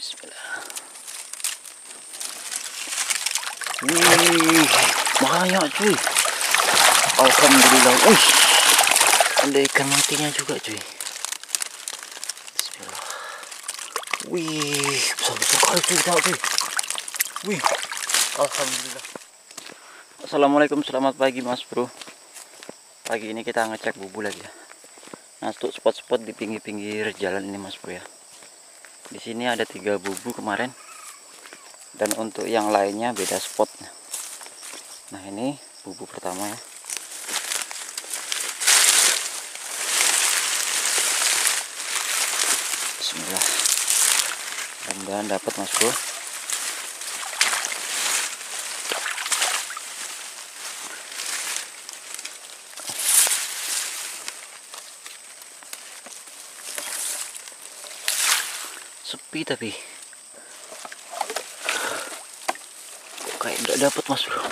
Bismillah. Wih, banyak cuy. Alhamdulillah. Wih, ada ikan matinya juga cuy. Bismillah. Wih, besar-besar kali cuy, cuy. Wih, alhamdulillah. Assalamualaikum, selamat pagi Mas Bro. Pagi ini kita ngecek bubu lagi ya. Nah, untuk spot-spot di pinggir-pinggir jalan ini Mas Bro ya. Di sini ada 3 bubu kemarin. Dan untuk yang lainnya beda spot. Nah, ini bubu pertama ya. Bismillah. Mudah-mudahan dapat Mas Bro. Sepi tapi kayak nggak dapat Mas Bro.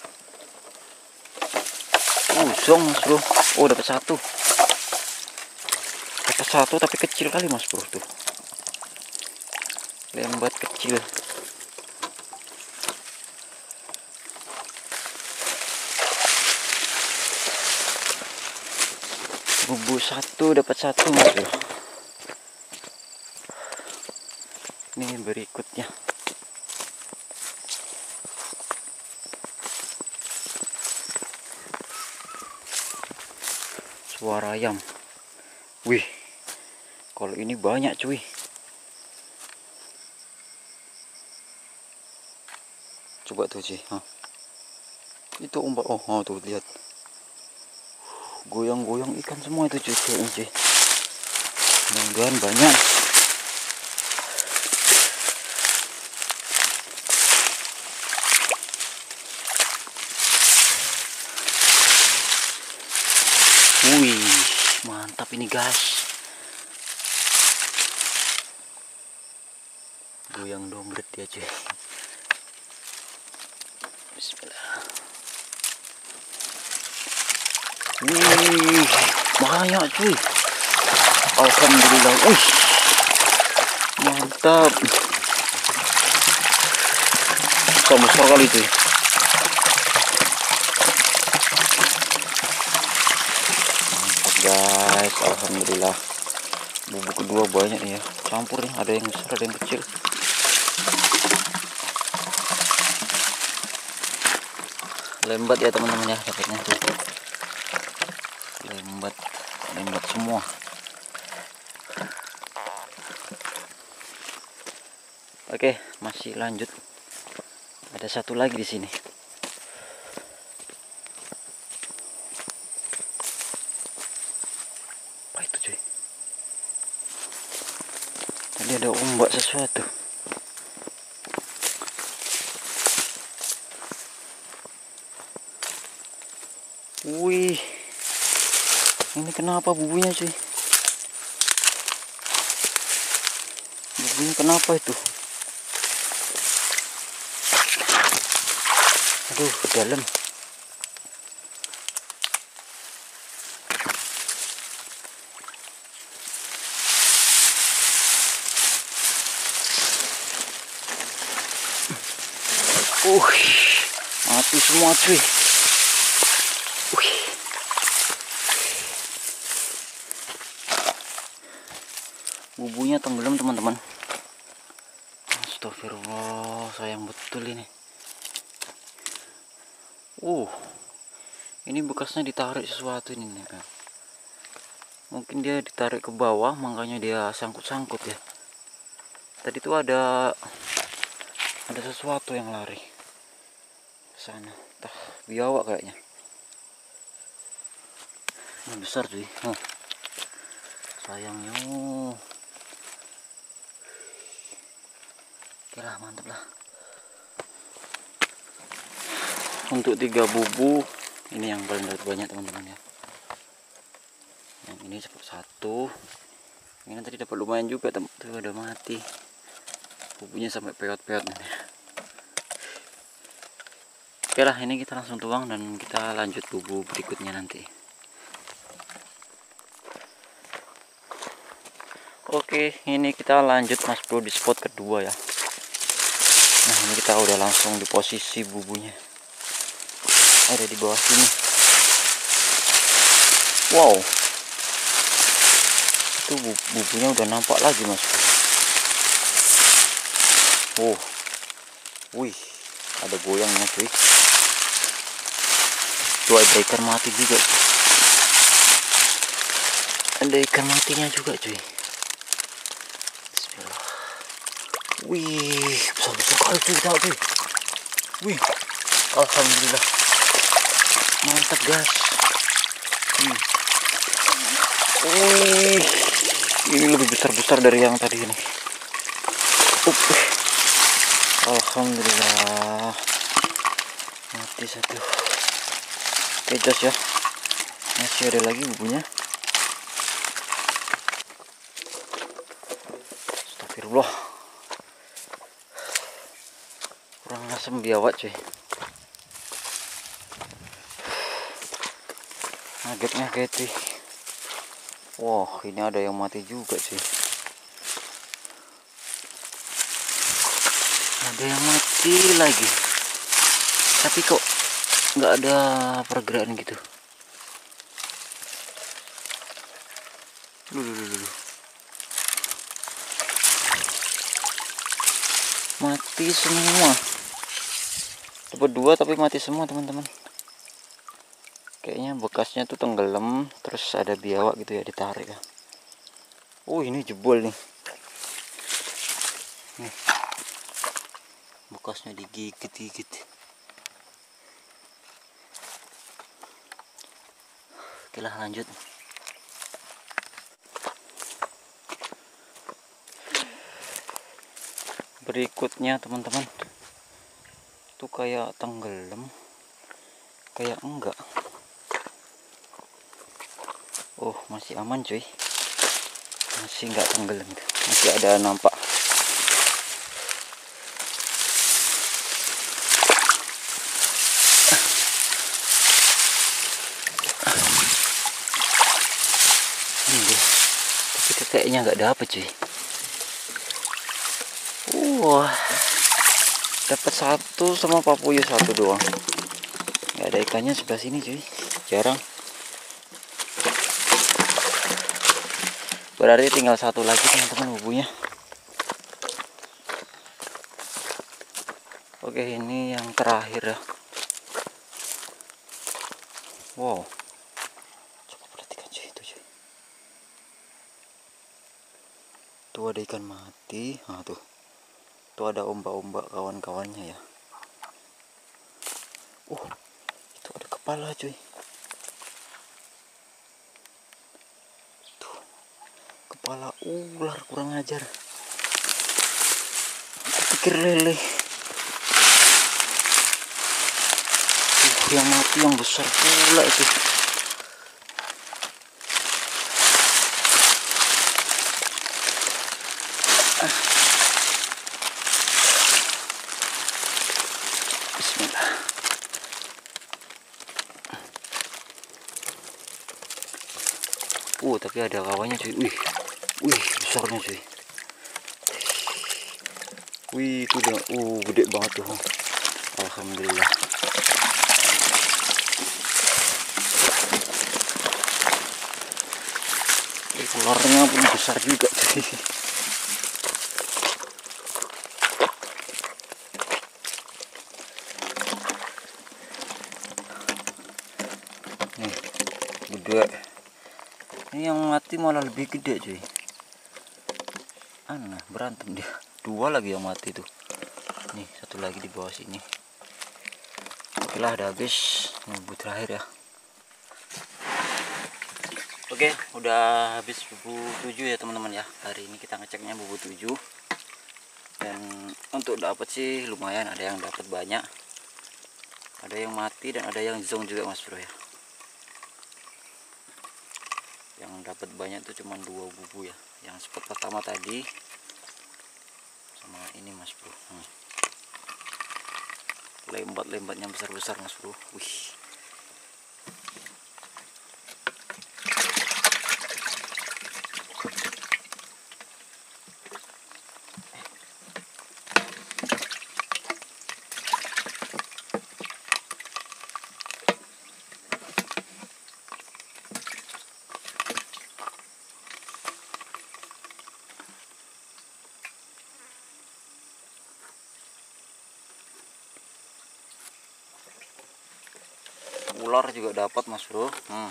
Usong Mas Bro. Oh, dapat satu tapi kecil kali Mas Bro tuh. Lembat kecil. Bubu satu dapat satu Mas Bro. Ini berikutnya. Suara ayam. Wih, kalau ini banyak cuy. Coba tuh cuy. Itu umpan. Oh tuh lihat. Goyang-goyang ikan semua itu cuy. Mudah-mudahan banyak. Wih, mantap ini guys. Goyang dombret dia cuy. Bismillah. Wih, banyak cuy. Alhamdulillah. Wih, mantap. Besar kali cuy. Guys, alhamdulillah. Bubu kedua banyak nih ya, campur nih, ada yang besar ada yang kecil. Lembat ya teman-teman ya, dapatnya tuh. Lembat semua. Oke, masih lanjut. Ada satu lagi di sini. Itu cuy, tadi ada ombak sesuatu. Wih, ini kenapa bubunya cuy? Bubunya kenapa itu? Aduh, dalam. Mati semua cuy. Bubunya tenggelam teman-teman. Astagfirullah, sayang betul ini. Ini bekasnya ditarik sesuatu ini nih kan. Mungkin dia ditarik ke bawah, makanya dia sangkut-sangkut ya. Tadi tuh ada sesuatu yang lari ke sana. Entah biawak kayaknya. Ini besar cuy. Sayangnya. Oke lah, mantap lah. Untuk 3 bubu ini yang paling banyak teman-teman ya. Yang ini cepat satu. Ini tadi dapat lumayan juga, tuh udah mati. Bubunya sampai peot-peot nih. Oke lah, ini kita langsung tuang dan kita lanjut bubu berikutnya nanti. Oke, ini kita lanjut mas bro di spot kedua ya. Nah ini kita udah langsung di posisi bubunya, ada di bawah sini. Wow, itu bubunya udah nampak lagi mas bro. Oh, wih, ada goyangnya cuy. Tuh ada ikan mati juga cuy. Ada ikan matinya juga cuy. Bismillah. Wih, besar-besar kali cuy, tahu cuy. Wih, alhamdulillah. Mantap guys. Wih, ini lebih besar-besar dari yang tadi ini. Alhamdulillah. Mati satu. Oke jos ya. Masih ada lagi bubunya. Astagfirullah. Kurang asem biawak cuy. Ngaget cuy. Wah, ini ada yang mati juga cuy. Ada yang mati lagi. Tapi kok nggak ada pergerakan gitu. Dulu. Mati semua. Dapat dua tapi mati semua teman-teman. Kayaknya bekasnya tuh tenggelam, terus ada biawak gitu ya, ditarik ya. Oh ini jebol nih. Nih. Bekasnya digigit-gigit. Oke lah lanjut. Berikutnya teman-teman, tuh kayak tenggelam, kayak enggak. Oh masih aman cuy, masih enggak tenggelam, masih ada nampak. Ini dia, tapi kayaknya nggak dapet cuy. Wah, dapat satu sama papuyu satu doang. Nggak ada ikannya sebelah sini cuy, jarang. Berarti tinggal satu lagi teman-teman bubunya. Oke, ini yang terakhir ya. Wow, coba perhatikan cuy, itu cuy. Tuh ada ikan mati. Nah tuh ada ombak-ombak kawan-kawannya ya. Itu ada kepala cuy. Tuh, kepala ular, kurang ajar. Aku pikir lele. Yang mati yang besar pula itu. Bismillah. Tapi ada kawannya cuy. Wih, besarnya cuy. Wih, itu udah gede banget tuh. Alhamdulillah. Ularnya pun besar juga cuy. Nih, gede. Ini yang mati malah lebih gede cuy. Aneh, berantem dia. Dua lagi yang mati tuh. Nih, satu lagi di bawah sini. Oke lah, udah habis. Bubu terakhir ya. Oke, udah habis bubu 7 ya teman-teman ya. Hari ini kita ngeceknya bubu 7. Dan untuk dapat sih lumayan, ada yang dapat banyak. Ada yang mati dan ada yang zong juga mas bro ya. Yang dapat banyak tuh cuma 2 bubu ya. Yang spot pertama tadi sama ini mas bro. Lembat-lembatnya besar-besar mas bro. Wih. ular juga dapat Mas Bro.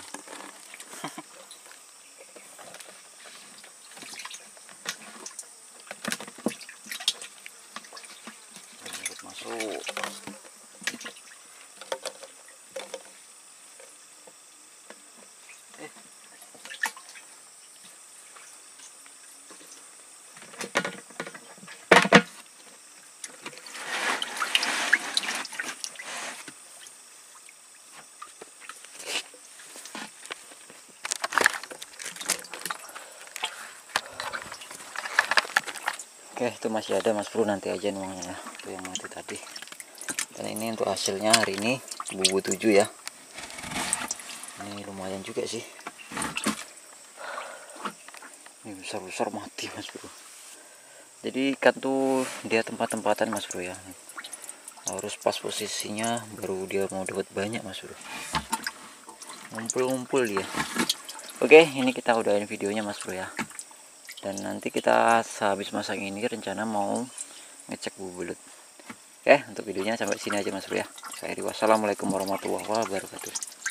Masuk. Oke, itu masih ada Mas Bro, nanti aja nuangnya ya. Itu yang mati tadi. Dan ini untuk hasilnya hari ini bubu 7 ya. Ini lumayan juga sih. Ini besar-besar mati Mas Bro. Jadi ikan tuh dia tempat-tempatan Mas Bro ya. Harus pas posisinya baru dia mau dapat banyak Mas Bro. Ngumpul-ngumpul dia. Oke, ini kita udahin videonya Mas Bro ya. Dan nanti kita habis masak ini rencana mau ngecek bubu belut. Oke, untuk videonya sampai sini aja Mas Bro ya. Saya Eri, wassalamualaikum warahmatullahi wabarakatuh.